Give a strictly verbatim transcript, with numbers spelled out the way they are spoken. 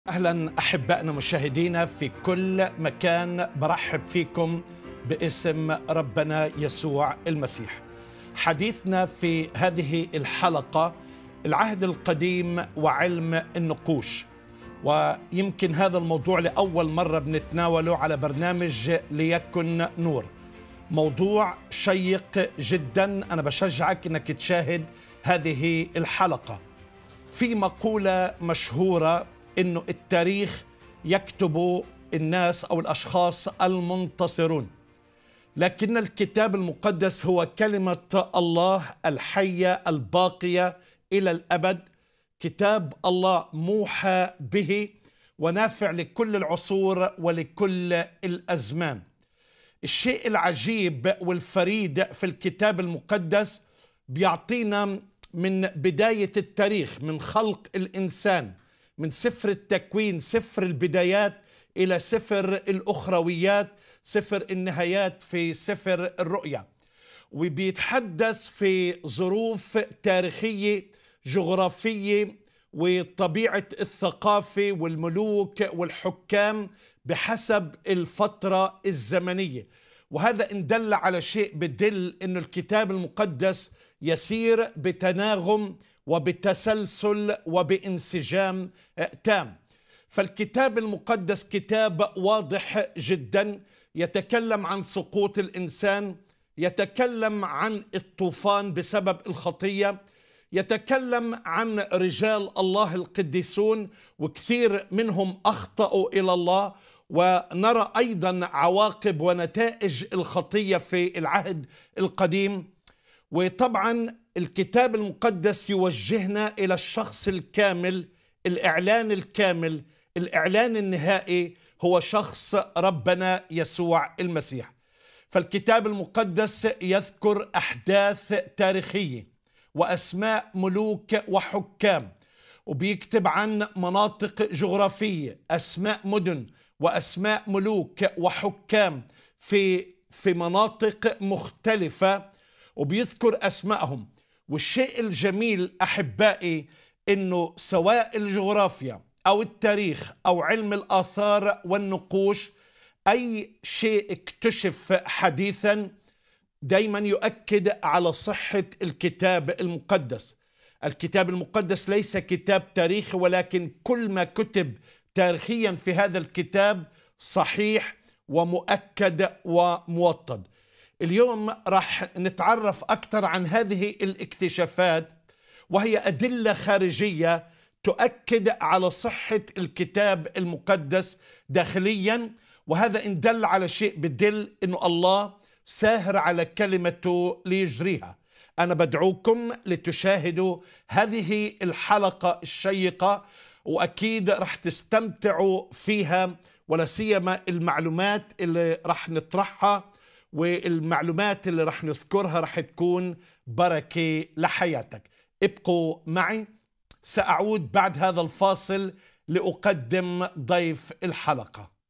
أهلا أحبائنا مشاهدينا في كل مكان، برحب فيكم باسم ربنا يسوع المسيح. حديثنا في هذه الحلقة العهد القديم وعلم النقوش، ويمكن هذا الموضوع لأول مرة بنتناوله على برنامج ليكن نور. موضوع شيق جدا، أنا بشجعك أنك تشاهد هذه الحلقة. في مقولة مشهورة إنه التاريخ يكتب الناس أو الأشخاص المنتصرون، لكن الكتاب المقدس هو كلمة الله الحية الباقية إلى الأبد، كتاب الله موحى به ونافع لكل العصور ولكل الأزمان. الشيء العجيب والفريد في الكتاب المقدس بيعطينا من بداية التاريخ، من خلق الإنسان، من سفر التكوين، سفر البدايات، إلى سفر الأخرويات، سفر النهايات في سفر الرؤيا، وبيتحدث في ظروف تاريخية جغرافية وطبيعة الثقافة والملوك والحكام بحسب الفترة الزمنية. وهذا إن دل على شيء بدل إنه الكتاب المقدس يسير بتناغم وبتسلسل وبانسجام تام. فالكتاب المقدس كتاب واضح جدا، يتكلم عن سقوط الإنسان، يتكلم عن الطوفان بسبب الخطية، يتكلم عن رجال الله القديسون وكثير منهم أخطأوا إلى الله، ونرى أيضا عواقب ونتائج الخطية في العهد القديم. وطبعا الكتاب المقدس يوجهنا إلى الشخص الكامل، الإعلان الكامل، الإعلان النهائي هو شخص ربنا يسوع المسيح. فالكتاب المقدس يذكر أحداث تاريخية وأسماء ملوك وحكام، وبيكتب عن مناطق جغرافية، أسماء مدن وأسماء ملوك وحكام في في مناطق مختلفة، وبيذكر أسمائهم. والشيء الجميل أحبائي إنه سواء الجغرافيا أو التاريخ أو علم الآثار والنقوش، أي شيء اكتشف حديثا دايما يؤكد على صحة الكتاب المقدس. الكتاب المقدس ليس كتاب تاريخي، ولكن كل ما كتب تاريخيا في هذا الكتاب صحيح ومؤكد وموطد. اليوم راح نتعرف أكثر عن هذه الاكتشافات، وهي أدلة خارجية تؤكد على صحة الكتاب المقدس داخليا. وهذا إن دل على شيء بدل إنه الله ساهر على كلمته ليجريها. أنا بدعوكم لتشاهدوا هذه الحلقة الشيقة، وأكيد راح تستمتعوا فيها، ولا سيما المعلومات اللي راح نطرحها والمعلومات اللي راح نذكرها راح تكون بركة لحياتك. ابقوا معي، سأعود بعد هذا الفاصل لأقدم ضيف الحلقة.